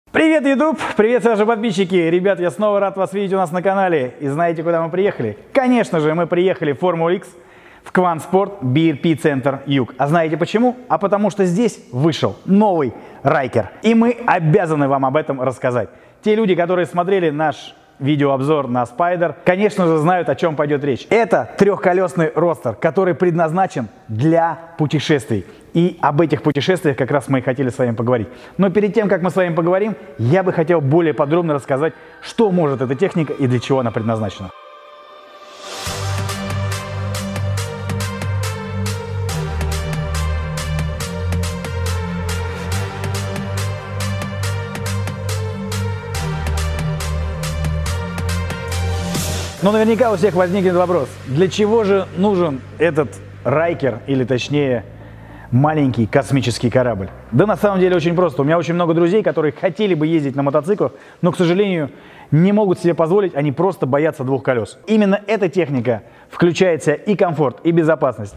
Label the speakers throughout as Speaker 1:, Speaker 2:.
Speaker 1: Привет, YouTube! Привет, наши подписчики! Ребят, я снова рад вас видеть у нас на канале. И знаете, куда мы приехали? Конечно же, мы приехали в Формулу X в Кванспорт BRP Центр Юг. А знаете почему? А потому что здесь вышел новый Райкер. И мы обязаны вам об этом рассказать. Те люди, которые смотрели наш видеообзор на Спайдер, конечно же, знают, о чем пойдет речь. Это трехколесный ростер, который предназначен для путешествий. И об этих путешествиях как раз мы и хотели с вами поговорить. Но перед тем, как мы с вами поговорим, я бы хотел более подробно рассказать, что может эта техника и для чего она предназначена. Но наверняка у всех возникнет вопрос, для чего же нужен этот Райкер, или точнее маленький космический корабль? Да на самом деле очень просто. У меня очень много друзей, которые хотели бы ездить на мотоциклах, но, к сожалению, не могут себе позволить, они просто боятся двух колес. Именно эта техника включает в себя и комфорт, и безопасность.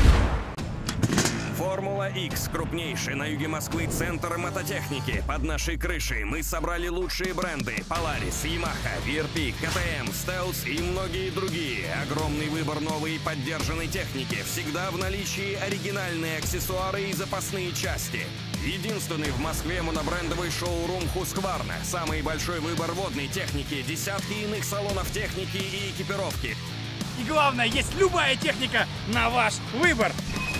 Speaker 2: Формула X – крупнейший на юге Москвы центр мототехники. Под нашей крышей мы собрали лучшие бренды – Polaris, Yamaha, BRP, KTM, Stealth и многие другие. Огромный выбор новой и поддержанной техники. Всегда в наличии оригинальные аксессуары и запасные части. Единственный в Москве монобрендовый шоурум Husqvarna. Самый большой выбор водной техники, десятки иных салонов техники и экипировки.
Speaker 3: И главное, есть любая техника на ваш выбор.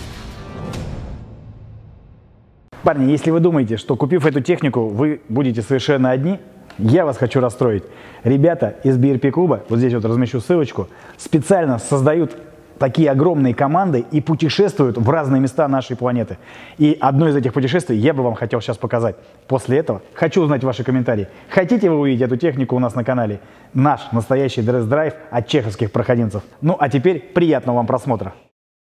Speaker 1: Парни, если вы думаете, что купив эту технику, вы будете совершенно одни, я вас хочу расстроить. Ребята из BRP клуба, вот здесь вот размещу ссылочку, специально создают такие огромные команды и путешествуют в разные места нашей планеты. И одно из этих путешествий я бы вам хотел сейчас показать. После этого хочу узнать ваши комментарии. Хотите вы увидеть эту технику у нас на канале? Наш настоящий дресс-драйв от чеховских проходимцев. Ну а теперь приятного вам просмотра.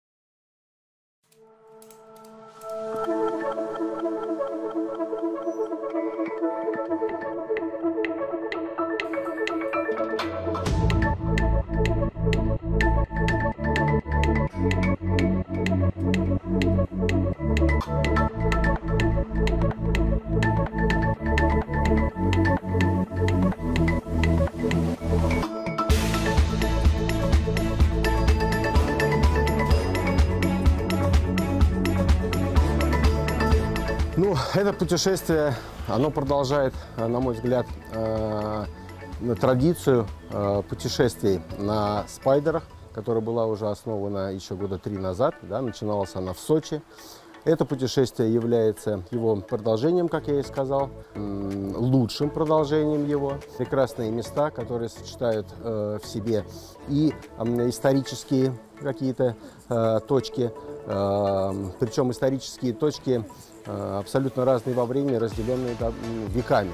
Speaker 4: Ну, это путешествие, оно продолжает, на мой взгляд, традицию путешествий на спайдерах, которая была уже основана еще года 3 назад. Да, начиналась она в Сочи. Это путешествие является его продолжением, как я и сказал, лучшим продолжением его. Прекрасные места, которые сочетают в себе и исторические какие-то точки, причем исторические точки абсолютно разные во времени, разделенные веками.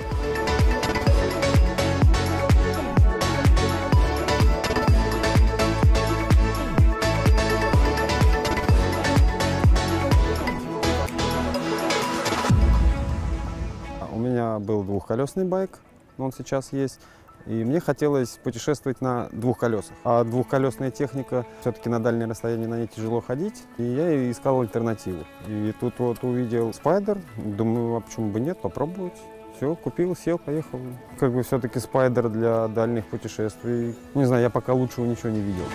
Speaker 5: У меня был двухколесный байк, он сейчас есть, и мне хотелось путешествовать на двух колесах. А двухколесная техника, все-таки на дальние расстояния на ней тяжело ходить, и я искал альтернативу. И тут вот увидел Спайдер, думаю, а почему бы нет, попробовать. Все, купил, сел, поехал. Как бы все-таки Спайдер для дальних путешествий. Не знаю, я пока лучшего ничего не видел.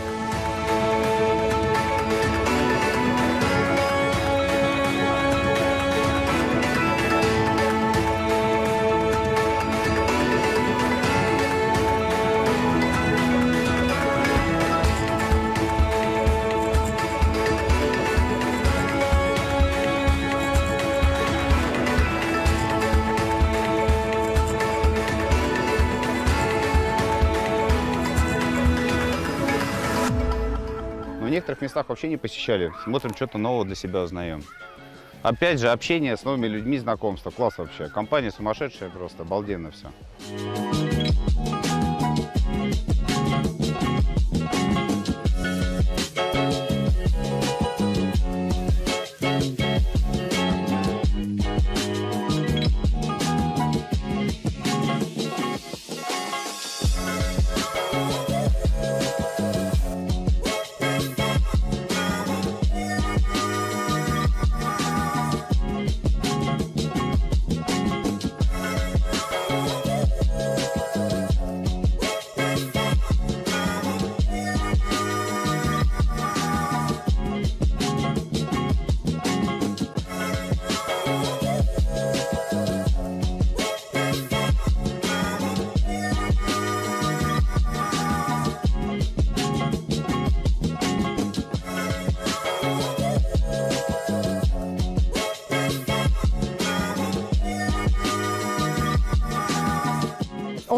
Speaker 6: В некоторых местах вообще не посещали. Смотрим, что-то нового для себя узнаем. Опять же, общение с новыми людьми, знакомство. Класс вообще. Компания сумасшедшая просто, обалденно все.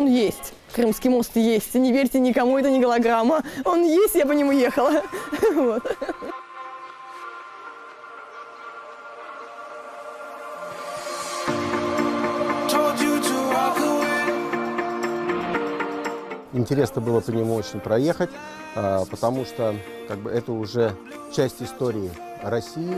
Speaker 7: он есть. Крымский мост есть. Не верьте никому, это не голограмма. Он есть, я по нему ехала. Вот.
Speaker 4: Интересно было по нему очень проехать, потому что как бы, это уже часть истории России.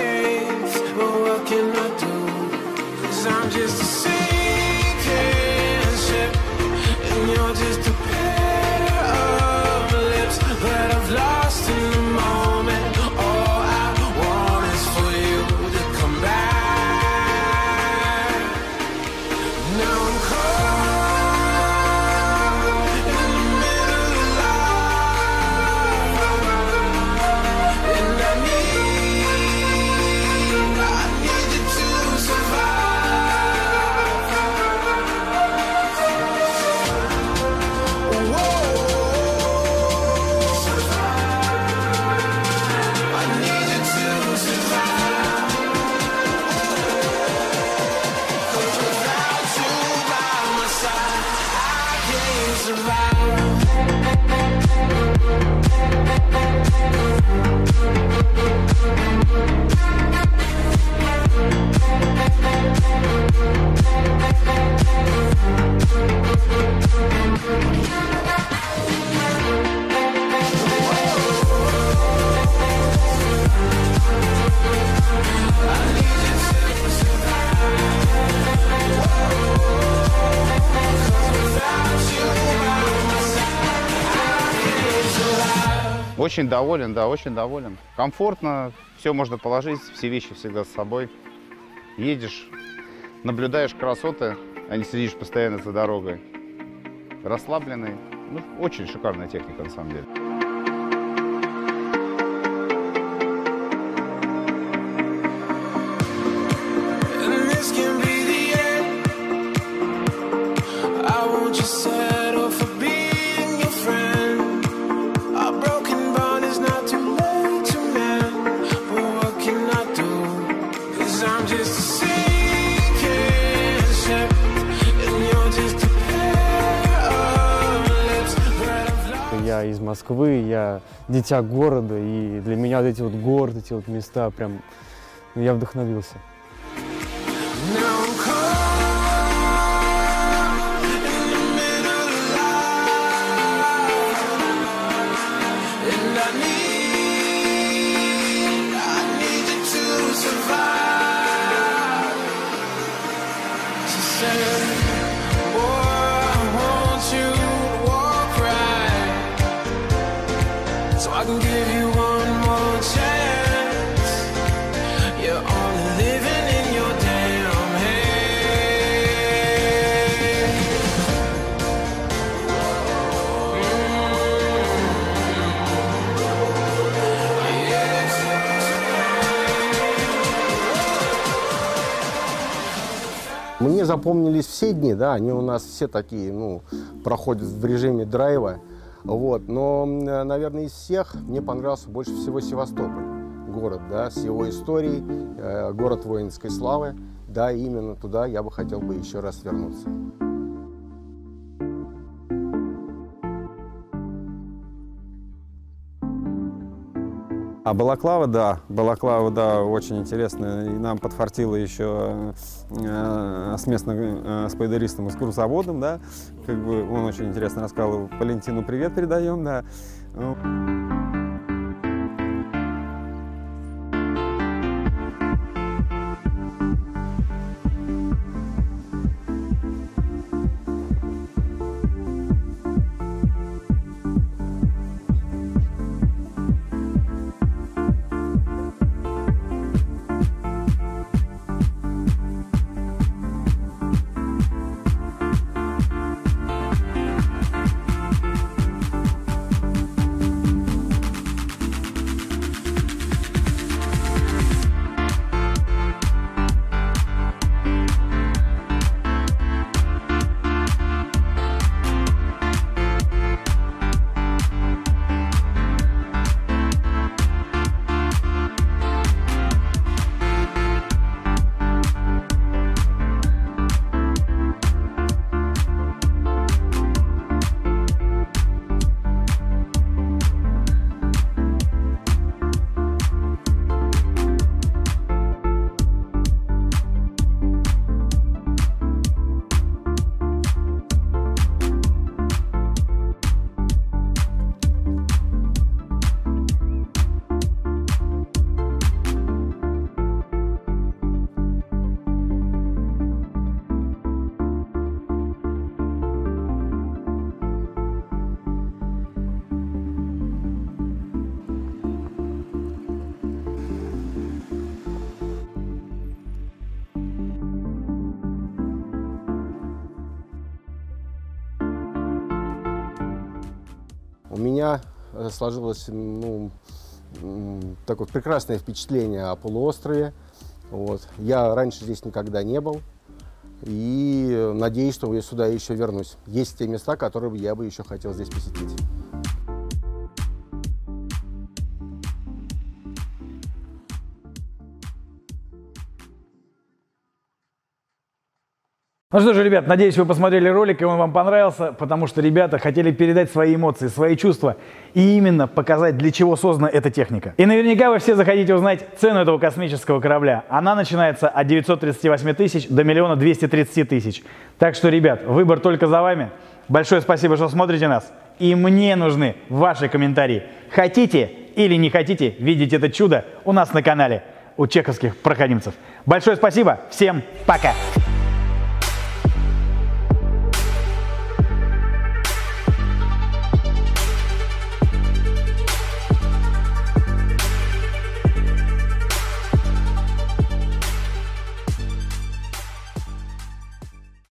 Speaker 6: Очень доволен, да, очень доволен. Комфортно, все можно положить, все вещи всегда с собой. Едешь, наблюдаешь красоты, а не сидишь постоянно за дорогой. Расслабленный. Ну, очень шикарная техника, на самом деле.
Speaker 5: Я из Москвы, я дитя города, и для меня вот эти вот горы, эти вот места, прям, я вдохновился.
Speaker 4: Мне запомнились все дни, да, они у нас все такие, ну, проходят в режиме драйва, вот. Но, наверное, из всех мне понравился больше всего Севастополь, город, да, с его историей, город воинской славы, да, и именно туда я бы хотел бы еще раз вернуться.
Speaker 5: А Балаклава, да, очень интересно. И нам подфартило еще с местным спайдеристом и с грузоводом, да. Как бы он очень интересно рассказывал. Валентину привет передаем, да.
Speaker 4: у меня сложилось такое прекрасное впечатление о полуострове. Вот. Я раньше здесь никогда не был. И надеюсь, что я сюда еще вернусь. Есть те места, которые я бы еще хотел здесь посетить.
Speaker 1: Ну что же, ребят, надеюсь, вы посмотрели ролик, и он вам понравился, потому что ребята хотели передать свои эмоции, свои чувства и именно показать, для чего создана эта техника. И наверняка вы все захотите узнать цену этого космического корабля. Она начинается от 938 тысяч до 1 230 000. Так что, ребят, выбор только за вами. Большое спасибо, что смотрите нас. И мне нужны ваши комментарии. Хотите или не хотите видеть это чудо у нас на канале у чеховских проходимцев. Большое спасибо, всем пока!